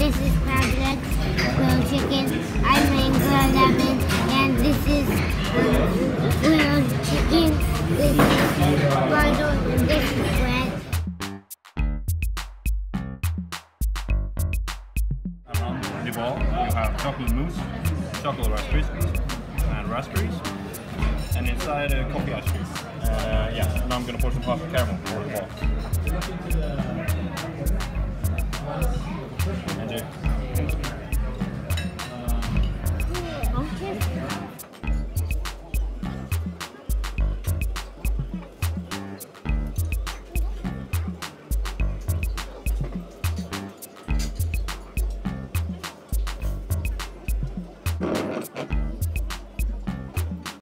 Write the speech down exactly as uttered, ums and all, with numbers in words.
this is crab legs, grilled chicken. I made grilled lemon, and this is um, grilled chicken. This is bundle, and this is bread. Around the ball, you have chocolate mousse, chocolate rice biscuits, and raspberries, and inside a coffee ice cream. Uh, yeah, and I'm gonna pour some puff caramel over the ball. Enjoy.